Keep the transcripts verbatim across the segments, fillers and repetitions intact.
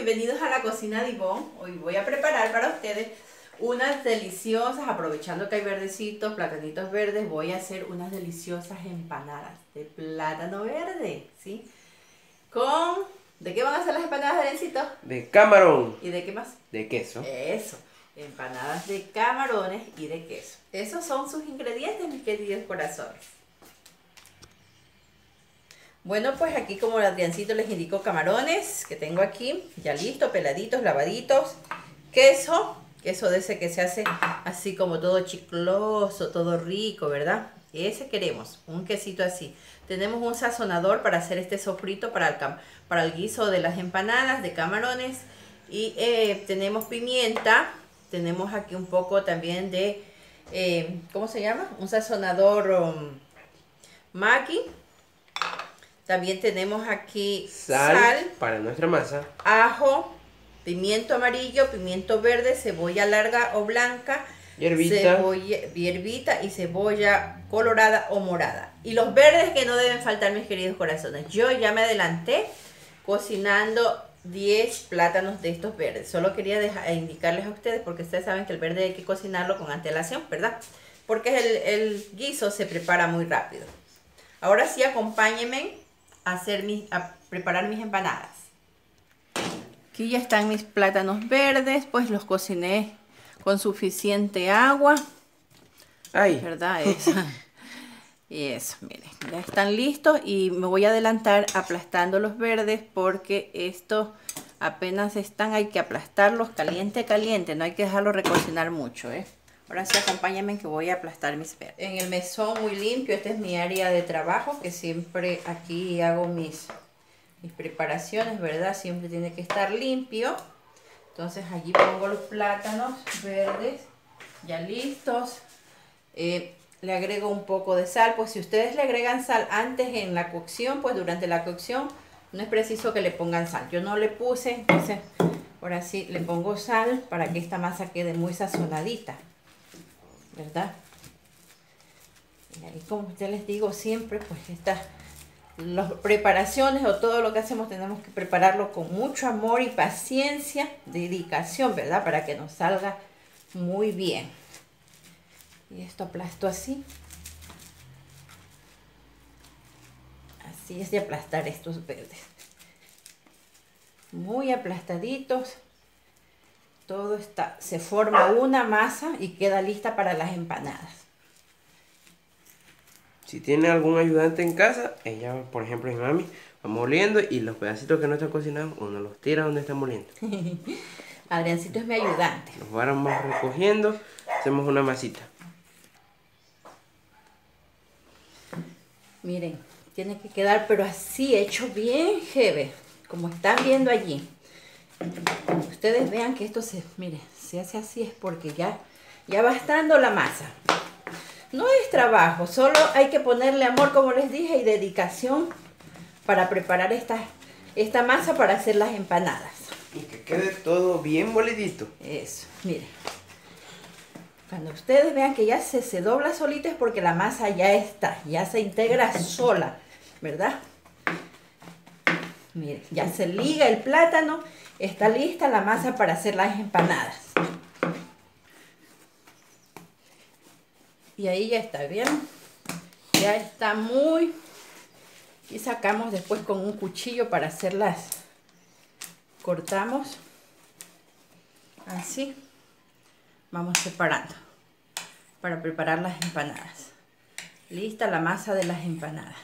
bienvenidos a la cocina de Ivonne. Hoy voy a preparar para ustedes unas deliciosas, aprovechando que hay verdecitos, platanitos verdes, voy a hacer unas deliciosas empanadas de plátano verde, ¿sí? Con... ¿De qué van a ser las empanadas, Adriancito? De camarón. ¿Y de qué más? De queso. Eso, empanadas de camarones y de queso. Esos son sus ingredientes, mis queridos corazones. Bueno, pues aquí, como el Adriancito les indicó, camarones que tengo aquí, ya listos, peladitos, lavaditos. Queso, queso de ese que se hace así como todo chicloso, todo rico, ¿verdad? Ese queremos, un quesito así. Tenemos un sazonador para hacer este sofrito para el, para el guiso de las empanadas de camarones. Y eh, tenemos pimienta, tenemos aquí un poco también de, eh, ¿cómo se llama? Un sazonador um, Maggi. También tenemos aquí sal, sal, para nuestra masa, ajo, pimiento amarillo, pimiento verde, cebolla larga o blanca, hierbita, cebolla, hierbita y cebolla colorada o morada. Y los verdes que no deben faltar, mis queridos corazones. Yo ya me adelanté cocinando diez plátanos de estos verdes. Solo quería dejar, indicarles a ustedes, porque ustedes saben que el verde hay que cocinarlo con antelación, ¿verdad? Porque el, el guiso se prepara muy rápido. Ahora sí, acompáñenme a, hacer mis, a preparar mis empanadas. Aquí ya están mis plátanos verdes, pues los cociné con suficiente agua. Ay. ¿Verdad? Eso. Y eso, miren, ya están listos y me voy a adelantar aplastando los verdes porque estos apenas están, hay que aplastarlos caliente, caliente, no hay que dejarlo recocinar mucho, ¿eh? Ahora sí, acompáñenme que voy a aplastar mis verdes. En el mesón muy limpio, esta es mi área de trabajo, que siempre aquí hago mis, mis preparaciones, ¿verdad? Siempre tiene que estar limpio. Entonces allí pongo los plátanos verdes ya listos. Eh, le agrego un poco de sal, pues si ustedes le agregan sal antes en la cocción, pues durante la cocción no es preciso que le pongan sal. Yo no le puse, entonces ahora sí le pongo sal para que esta masa quede muy sazonadita, ¿verdad? Y ahí, como ustedes les digo siempre, pues estas las preparaciones o todo lo que hacemos tenemos que prepararlo con mucho amor y paciencia, dedicación, ¿verdad? Para que nos salga muy bien. Y esto aplasto así. Así es de aplastar estos verdes. Muy aplastaditos. Todo está, se forma una masa y queda lista para las empanadas. Si tiene algún ayudante en casa, ella, por ejemplo, mi mami, va moliendo y los pedacitos que no están cocinados, uno los tira donde está moliendo. Adriancito es mi ayudante. Los vamos recogiendo, hacemos una masita. Miren, tiene que quedar pero así, hecho bien heavy, como están viendo allí. Cuando ustedes vean que esto se, miren, se hace así es porque ya, ya va estando la masa. No es trabajo, solo hay que ponerle amor, como les dije, y dedicación para preparar esta, esta masa para hacer las empanadas. Y que quede todo bien molidito. Eso, miren. Cuando ustedes vean que ya se, se dobla solita es porque la masa ya está, ya se integra sola, ¿verdad? Miren, ya se liga el plátano, está lista la masa para hacer las empanadas. Y ahí ya está, ¿bien? Ya está muy... Y sacamos después con un cuchillo para hacerlas. Cortamos. Así. Vamos separando para preparar las empanadas. Lista la masa de las empanadas.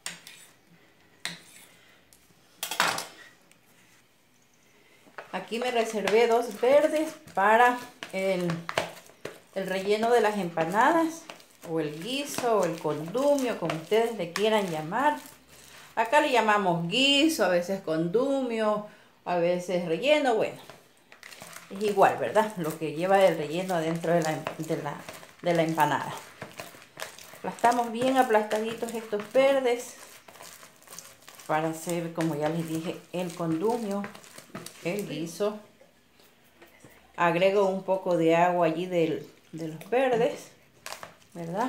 Aquí me reservé dos verdes para el, el relleno de las empanadas, o el guiso, o el condumio, como ustedes le quieran llamar. Acá le llamamos guiso, a veces condumio, a veces relleno, bueno. Es igual, ¿verdad? Lo que lleva el relleno adentro de la, de la, de la empanada. Aplastamos bien aplastaditos estos verdes para hacer, como ya les dije, el condumio, el guiso. Agrego un poco de agua allí del, de los verdes, ¿verdad?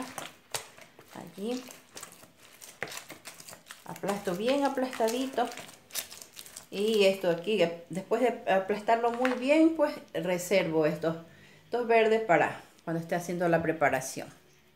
Allí. Aplasto bien aplastadito Y esto aquí, después de aplastarlo muy bien, pues reservo estos, estos verdes para cuando esté haciendo la preparación.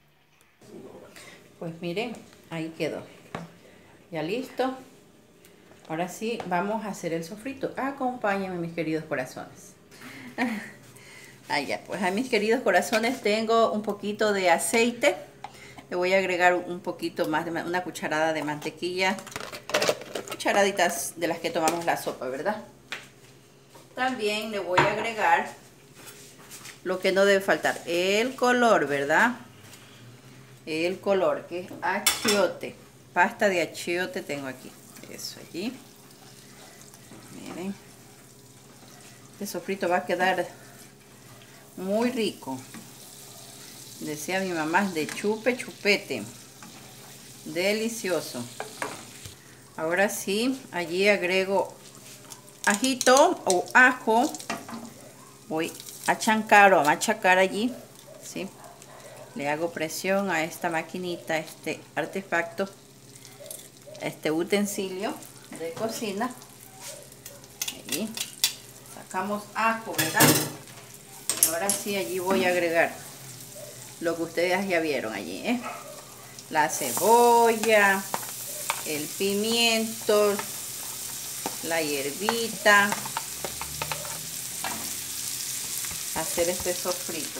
Pues miren, ahí quedó. Ya listo. Ahora sí, vamos a hacer el sofrito. Acompáñenme, mis queridos corazones. Allá, pues a mis queridos corazones tengo un poquito de aceite. Le voy a agregar un poquito más de una cucharada de mantequilla. Cucharaditas de las que tomamos la sopa, ¿verdad? También le voy a agregar lo que no debe faltar, el color, ¿verdad? El color, que es achiote. Pasta de achiote tengo aquí. Eso allí. Miren. Este sofrito va a quedar muy rico. Decía mi mamá, de chupe chupete. Delicioso. Ahora sí, allí agrego ajito o ajo. Voy a chancar o a machacar allí, ¿sí? Le hago presión a esta maquinita, este artefacto, este utensilio de cocina. Allí sacamos ajo, ¿verdad? Y ahora sí, allí voy a agregar lo que ustedes ya vieron allí, ¿eh? La cebolla, el pimiento, la hierbita. Hacer este sofrito.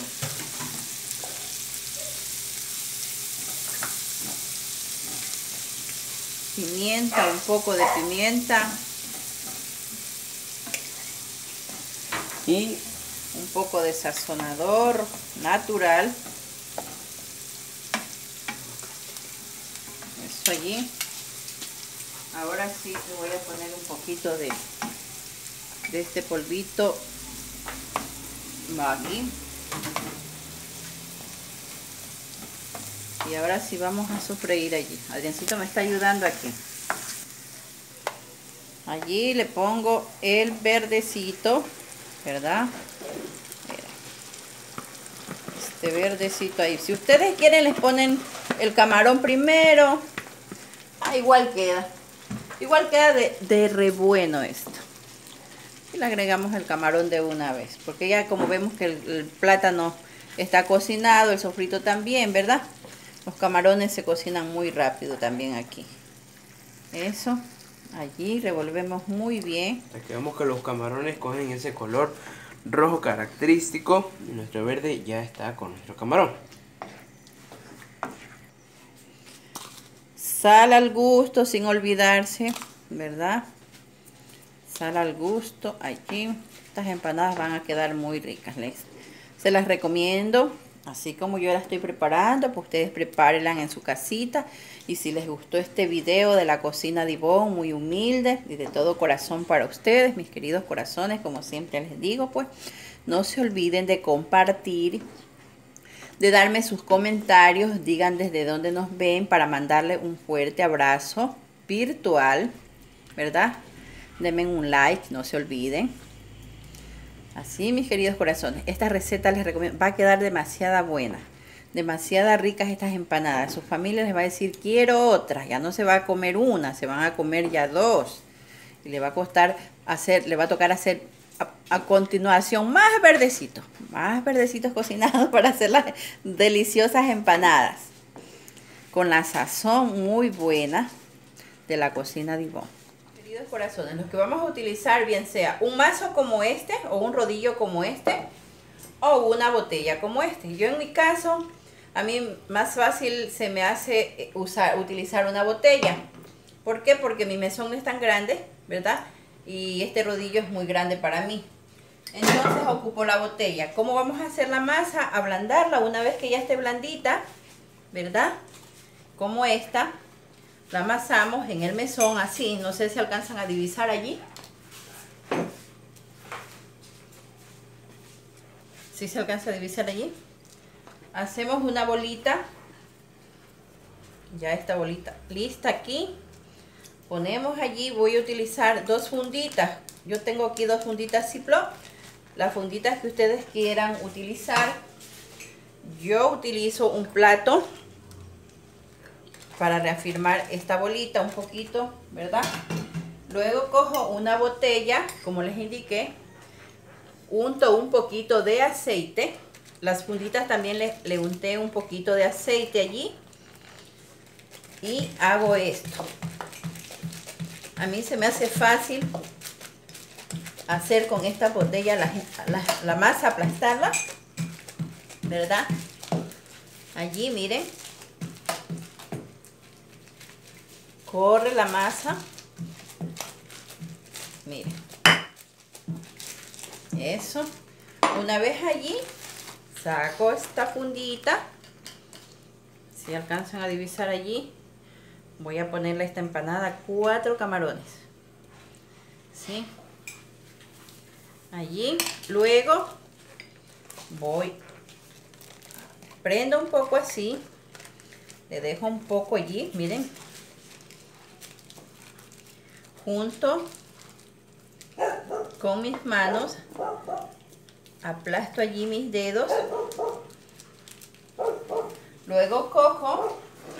Pimienta, un poco de pimienta. Y un poco de sazonador natural. Eso allí. Ahora sí le voy a poner un poquito de, de este polvito Maggi. Y ahora sí vamos a sofreír allí. Adriancito me está ayudando aquí. Allí le pongo el verdecito, ¿verdad? Este verdecito ahí. Si ustedes quieren les ponen el camarón primero. Ah, igual queda. Igual queda de, de re bueno esto. Y le agregamos el camarón de una vez. Porque ya como vemos que el, el plátano está cocinado, el sofrito también, ¿verdad? Los camarones se cocinan muy rápido también aquí. Eso. Allí revolvemos muy bien. Aquí vemos que los camarones cogen ese color rojo característico. Y nuestro verde ya está con nuestro camarón. Sal al gusto, sin olvidarse, ¿verdad? Sal al gusto. Allí. Estas empanadas van a quedar muy ricas. Les, se las recomiendo. Así como yo la estoy preparando, pues ustedes prepárenla en su casita. Y si les gustó este video de la cocina de Ivonne, muy humilde y de todo corazón para ustedes, mis queridos corazones, como siempre les digo, pues no se olviden de compartir, de darme sus comentarios, digan desde dónde nos ven para mandarle un fuerte abrazo virtual, ¿verdad? Denme un like, no se olviden. Así, mis queridos corazones, esta receta les recomiendo, va a quedar demasiada buena, demasiada ricas estas empanadas. Su familia les va a decir, quiero otra, ya no se va a comer una, se van a comer ya dos. Y le va a costar hacer, le va a tocar hacer a, a continuación más verdecitos, más verdecitos cocinados para hacer las deliciosas empanadas. Con la sazón muy buena de la cocina de Ivonne. Corazones, los que vamos a utilizar, bien sea un mazo como este o un rodillo como este o una botella como este. Yo en mi caso, a mí más fácil se me hace usar, utilizar una botella. ¿Por qué? Porque mi mesón no es tan grande, ¿verdad? Y este rodillo es muy grande para mí. Entonces ocupo la botella. ¿Cómo vamos a hacer la masa? Ablandarla una vez que ya esté blandita, ¿verdad? Como esta. La amasamos en el mesón así, no sé si alcanzan a divisar allí. ¿Sí se alcanza a divisar allí? Hacemos una bolita. Ya esta bolita lista aquí. Ponemos allí, voy a utilizar dos funditas. Yo tengo aquí dos funditas Ziploc. Las funditas que ustedes quieran utilizar. Yo utilizo un plato para reafirmar esta bolita un poquito, ¿verdad? Luego cojo una botella, como les indiqué, unto un poquito de aceite. Las funditas también le, le unté un poquito de aceite allí. Y hago esto. A mí se me hace fácil hacer con esta botella la, la, la masa, aplastarla, ¿verdad? Allí, miren. Corre la masa. Miren. Eso. Una vez allí, saco esta fundita. Si alcanzan a divisar allí, voy a ponerle a esta empanada cuatro camarones. ¿Sí? Allí. Luego voy, prendo un poco así. Le dejo un poco allí, miren. Junto con mis manos, aplasto allí mis dedos. Luego cojo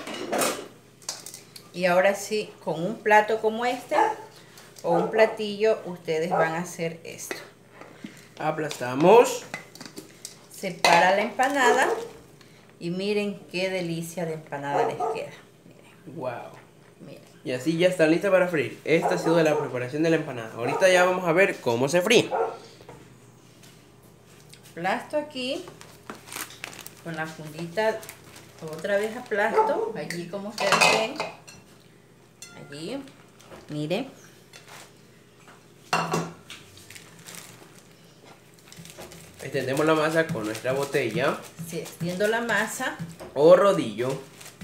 y ahora sí, con un plato como este o un platillo, ustedes van a hacer esto. Aplastamos. Separa la empanada y miren qué delicia de empanada les queda. Miren. Wow. Miren. Y así ya está lista para freír. Esta ha sido la preparación de la empanada. Ahorita ya vamos a ver cómo se fríe. Aplasto aquí con la fundita, otra vez aplasto allí como ustedes ven. Allí, miren. Extendemos la masa con nuestra botella. Sí, extiendo la masa. O rodillo.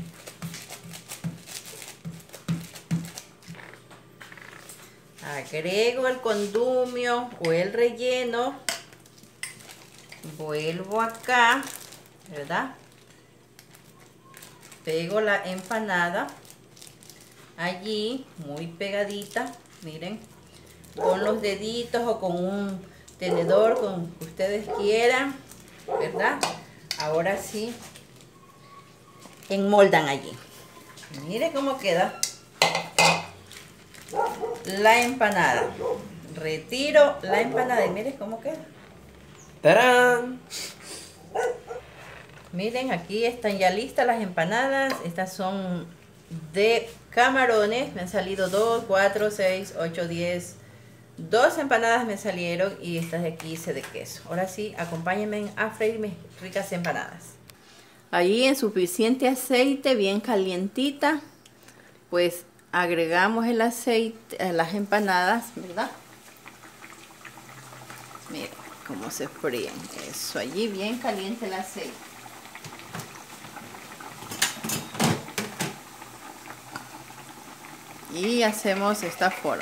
Agrego el condumio o el relleno. Vuelvo acá, ¿verdad? Pego la empanada allí, muy pegadita, miren, con los deditos o con un tenedor, con que ustedes quieran, ¿verdad? Ahora sí, enmoldan allí. Miren cómo queda la empanada. Retiro la empanada y miren cómo queda. ¡Tarán! Miren, aquí están ya listas las empanadas. Estas son de camarones. Me han salido dos, cuatro, seis, ocho, diez. Dos empanadas me salieron y estas de aquí hice de queso. Ahora sí, acompáñenme a freír mis ricas empanadas. Ahí en suficiente aceite, bien calientita, pues agregamos el aceite a las empanadas, ¿verdad? Miren cómo se fríen. Eso, allí bien caliente el aceite. Y hacemos esta forma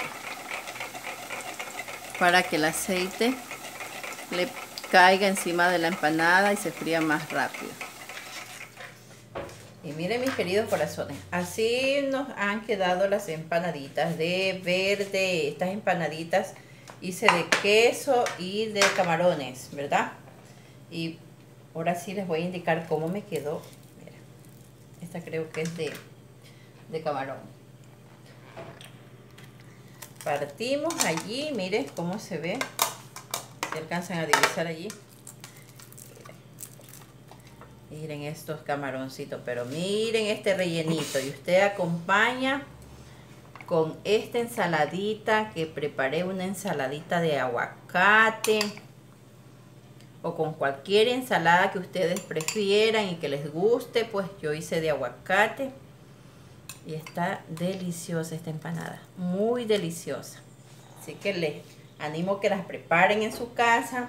para que el aceite le caiga encima de la empanada y se fría más rápido. Y miren, mis queridos corazones, así nos han quedado las empanaditas de verde. Estas empanaditas hice de queso y de camarones, ¿verdad? Y ahora sí les voy a indicar cómo me quedó. Mira, esta creo que es de, de camarón. Partimos allí, miren cómo se ve. Se alcanzan a divisar allí. Miren estos camaroncitos, pero miren este rellenito. Y usted acompaña con esta ensaladita que preparé, una ensaladita de aguacate. O con cualquier ensalada que ustedes prefieran y que les guste, pues yo hice de aguacate. Y está deliciosa esta empanada, muy deliciosa. Así que les animo que las preparen en su casa.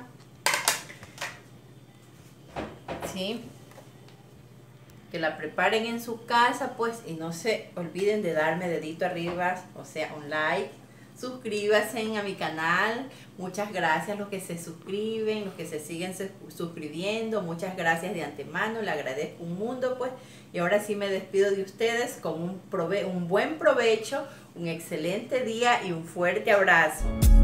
¿Sí? Que la preparen en su casa, pues, y no se olviden de darme dedito arriba, o sea, un like. Suscríbanse a mi canal. Muchas gracias a los que se suscriben, los que se siguen suscribiendo. Muchas gracias de antemano, le agradezco un mundo, pues. Y ahora sí me despido de ustedes con un, prove un buen provecho, un excelente día y un fuerte abrazo.